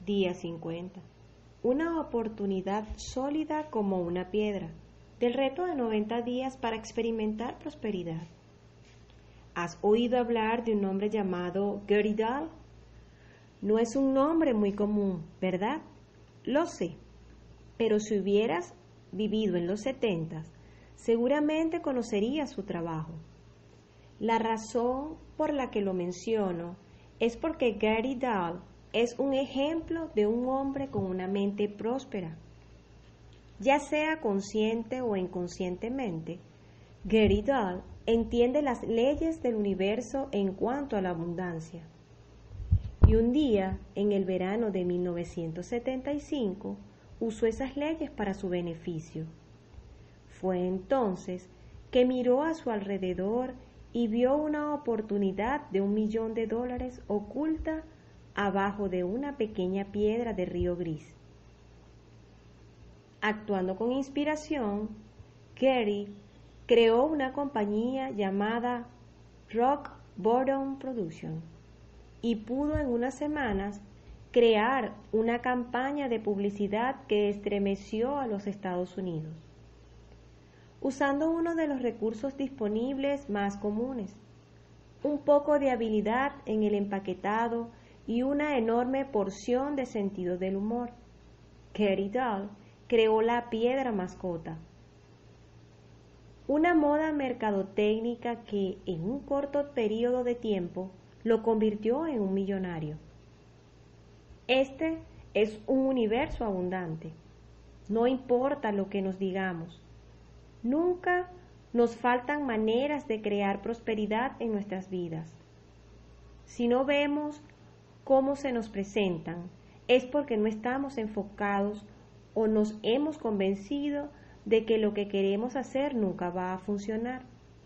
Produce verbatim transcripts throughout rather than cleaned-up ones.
Día cincuenta. Una oportunidad sólida como una piedra. Del reto de noventa días para experimentar prosperidad. ¿Has oído hablar de un hombre llamado Gary Dahl? No es un nombre muy común, ¿verdad? Lo sé. Pero si hubieras vivido en los setentas, seguramente conocerías su trabajo. La razón por la que lo menciono es porque Gary Dahl es un ejemplo de un hombre con una mente próspera. Ya sea consciente o inconscientemente, Gary Dahl entiende las leyes del universo en cuanto a la abundancia. Y un día, en el verano de mil novecientos setenta y cinco, usó esas leyes para su beneficio. Fue entonces que miró a su alrededor y vio una oportunidad de un millón de dólares oculta abajo de una pequeña piedra de río gris. Actuando con inspiración, Gary creó una compañía llamada Rock Bottom Production y pudo en unas semanas crear una campaña de publicidad que estremeció a los Estados Unidos, usando uno de los recursos disponibles más comunes, un poco de habilidad en el empaquetado y una enorme porción de sentido del humor. Gary Dahl creó la piedra mascota, una moda mercadotécnica que en un corto periodo de tiempo lo convirtió en un millonario. Este es un universo abundante. No importa lo que nos digamos, nunca nos faltan maneras de crear prosperidad en nuestras vidas. Si no vemos cómo se nos presentan, es porque no estamos enfocados o nos hemos convencido de que lo que queremos hacer nunca va a funcionar.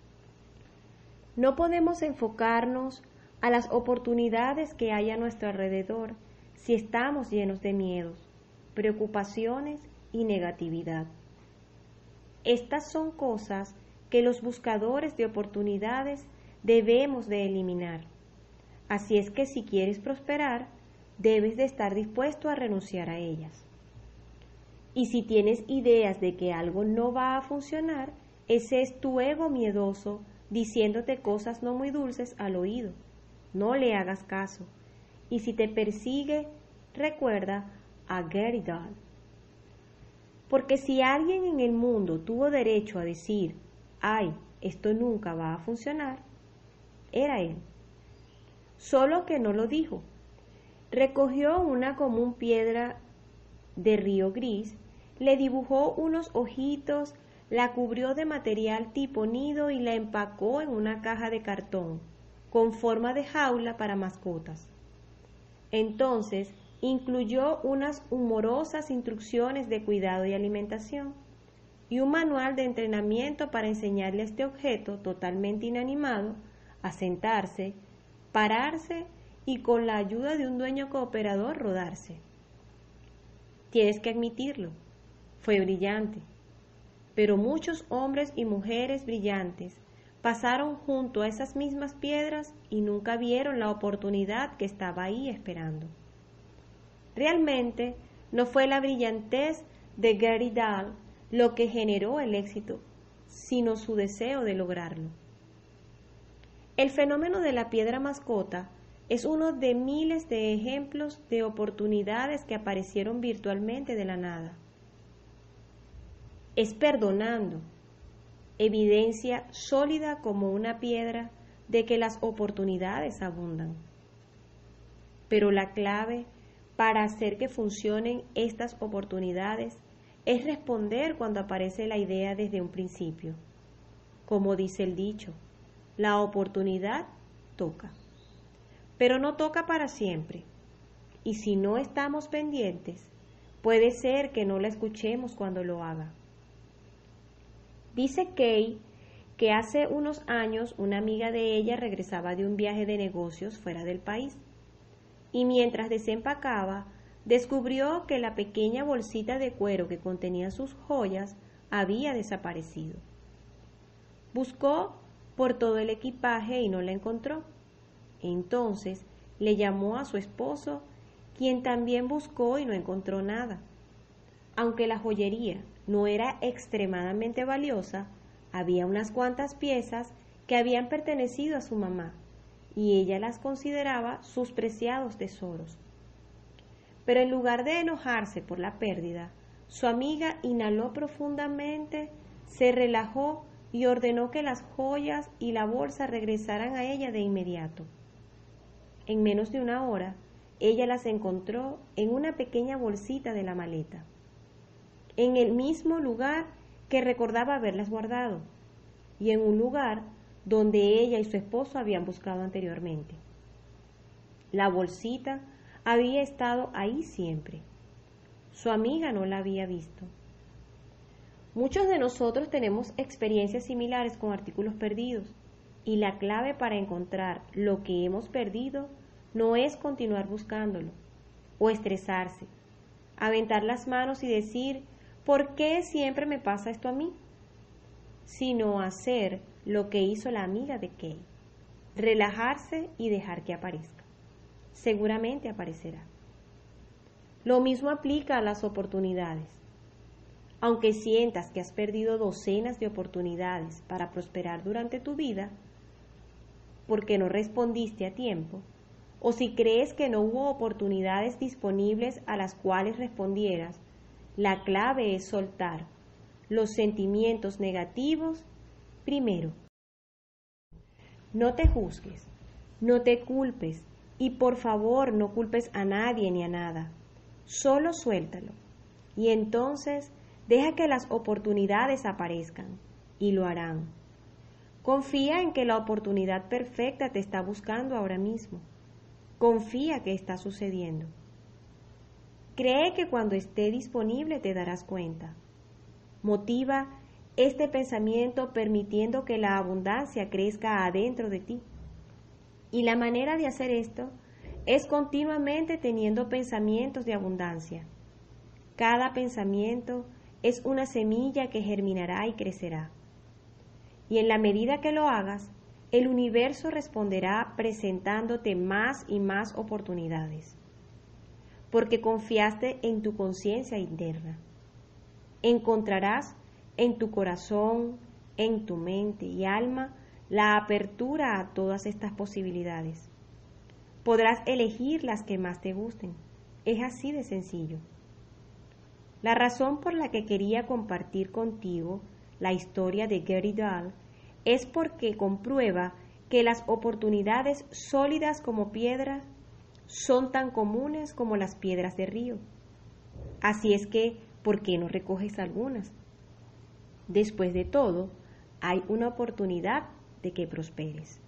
No podemos enfocarnos a las oportunidades que hay a nuestro alrededor si estamos llenos de miedos, preocupaciones y negatividad. Estas son cosas que los buscadores de oportunidades debemos de eliminar. Así es que si quieres prosperar, debes de estar dispuesto a renunciar a ellas. Y si tienes ideas de que algo no va a funcionar, ese es tu ego miedoso diciéndote cosas no muy dulces al oído. No le hagas caso. Y si te persigue, recuerda a Gary Dahl. Porque si alguien en el mundo tuvo derecho a decir, ay, esto nunca va a funcionar, era él. Solo que no lo dijo. Recogió una común piedra de río gris, le dibujó unos ojitos, la cubrió de material tipo nido y la empacó en una caja de cartón, con forma de jaula para mascotas. Entonces, incluyó unas humorosas instrucciones de cuidado y alimentación, y un manual de entrenamiento para enseñarle a este objeto totalmente inanimado a sentarse, pararse y con la ayuda de un dueño cooperador rodarse. Tienes que admitirlo, fue brillante, pero muchos hombres y mujeres brillantes pasaron junto a esas mismas piedras y nunca vieron la oportunidad que estaba ahí esperando. Realmente no fue la brillantez de Gary Dahl lo que generó el éxito, sino su deseo de lograrlo. El fenómeno de la piedra mascota es uno de miles de ejemplos de oportunidades que aparecieron virtualmente de la nada. Es perdonando, evidencia sólida como una piedra de que las oportunidades abundan. Pero la clave para hacer que funcionen estas oportunidades es responder cuando aparece la idea desde un principio. Como dice el dicho, la oportunidad toca. Pero no toca para siempre, y si no estamos pendientes, puede ser que no la escuchemos cuando lo haga. Dice Kay que hace unos años una amiga de ella regresaba de un viaje de negocios fuera del país, y mientras desempacaba, descubrió que la pequeña bolsita de cuero que contenía sus joyas había desaparecido. Buscó por todo el equipaje y no la encontró. Entonces le llamó a su esposo, quien también buscó y no encontró nada. Aunque la joyería no era extremadamente valiosa, había unas cuantas piezas que habían pertenecido a su mamá, y ella las consideraba sus preciados tesoros. Pero en lugar de enojarse por la pérdida, su amiga inhaló profundamente, se relajó y ordenó que las joyas y la bolsa regresaran a ella de inmediato. En menos de una hora, ella las encontró en una pequeña bolsita de la maleta, en el mismo lugar que recordaba haberlas guardado, y en un lugar donde ella y su esposo habían buscado anteriormente. La bolsita había estado ahí siempre. Su amiga no la había visto. Muchos de nosotros tenemos experiencias similares con artículos perdidos, y la clave para encontrar lo que hemos perdido no es continuar buscándolo, o estresarse, aventar las manos y decir, ¿por qué siempre me pasa esto a mí? Sino hacer lo que hizo la amiga de Kay, relajarse y dejar que aparezca. Seguramente aparecerá. Lo mismo aplica a las oportunidades. Aunque sientas que has perdido docenas de oportunidades para prosperar durante tu vida, porque no respondiste a tiempo, o si crees que no hubo oportunidades disponibles a las cuales respondieras, la clave es soltar los sentimientos negativos primero. No te juzgues, no te culpes y por favor no culpes a nadie ni a nada. Solo suéltalo y entonces deja que las oportunidades aparezcan y lo harán. Confía en que la oportunidad perfecta te está buscando ahora mismo. Confía que está sucediendo. Cree que cuando esté disponible te darás cuenta. Motiva este pensamiento permitiendo que la abundancia crezca adentro de ti. Y la manera de hacer esto es continuamente teniendo pensamientos de abundancia. Cada pensamiento es una semilla que germinará y crecerá. Y en la medida que lo hagas, el universo responderá presentándote más y más oportunidades, porque confiaste en tu conciencia interna. Encontrarás en tu corazón, en tu mente y alma la apertura a todas estas posibilidades. Podrás elegir las que más te gusten. Es así de sencillo. La razón por la que quería compartir contigo la historia de Gary Dahl es porque comprueba que las oportunidades sólidas como piedras son tan comunes como las piedras de río. Así es que, ¿por qué no recoges algunas? Después de todo, hay una oportunidad de que prosperes.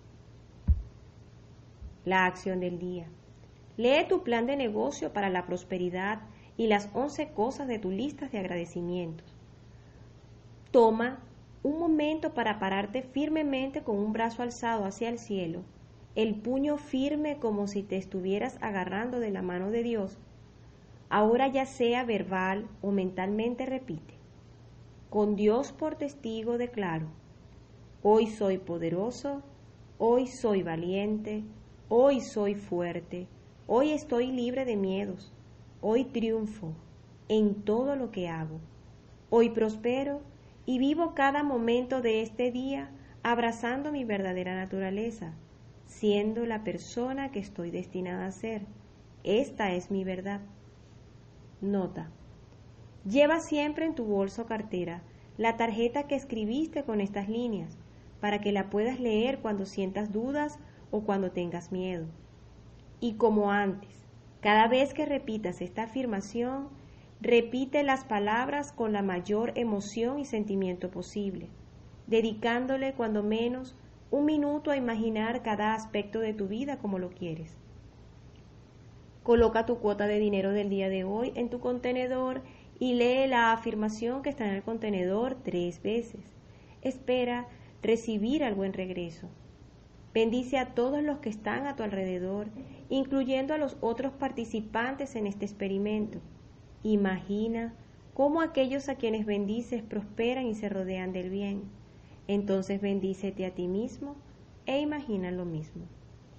La acción del día. Lee tu plan de negocio para la prosperidad y las once cosas de tu lista de agradecimientos. Toma un momento para pararte firmemente con un brazo alzado hacia el cielo, el puño firme como si te estuvieras agarrando de la mano de Dios. Ahora ya sea verbal o mentalmente repite. Con Dios por testigo declaro, hoy soy poderoso, hoy soy valiente, hoy soy fuerte, hoy estoy libre de miedos, hoy triunfo en todo lo que hago, hoy prospero y vivo cada momento de este día abrazando mi verdadera naturaleza, siendo la persona que estoy destinada a ser. Esta es mi verdad. Nota. Lleva siempre en tu bolso o cartera la tarjeta que escribiste con estas líneas, para que la puedas leer cuando sientas dudas o cuando tengas miedo. Y como antes, cada vez que repitas esta afirmación, repite las palabras con la mayor emoción y sentimiento posible, dedicándole cuando menos un minuto a imaginar cada aspecto de tu vida como lo quieres. Coloca tu cuota de dinero del día de hoy en tu contenedor y lee la afirmación que está en el contenedor tres veces. Espera recibir algo en regreso. Bendice a todos los que están a tu alrededor, incluyendo a los otros participantes en este experimento. Imagina cómo aquellos a quienes bendices prosperan y se rodean del bien. Entonces bendícete a ti mismo e imagina lo mismo.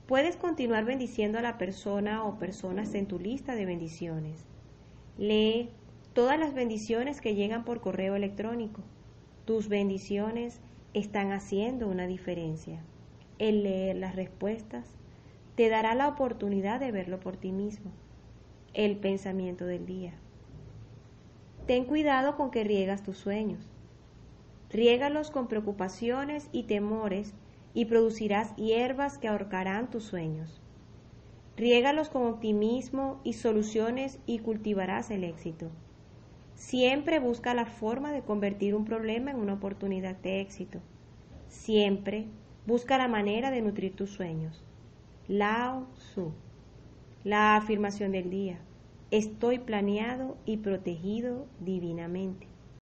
Puedes continuar bendiciendo a la persona o personas en tu lista de bendiciones. Lee todas las bendiciones que llegan por correo electrónico. Tus bendiciones están haciendo una diferencia. El leer las respuestas te dará la oportunidad de verlo por ti mismo. El pensamiento del día. Ten cuidado con que riegas tus sueños. Riégalos con preocupaciones y temores y producirás hierbas que ahorcarán tus sueños. Riégalos con optimismo y soluciones y cultivarás el éxito. Siempre busca la forma de convertir un problema en una oportunidad de éxito. Siempre busca la manera de nutrir tus sueños. Lao Tzu. La afirmación del día. Estoy planeado y protegido divinamente.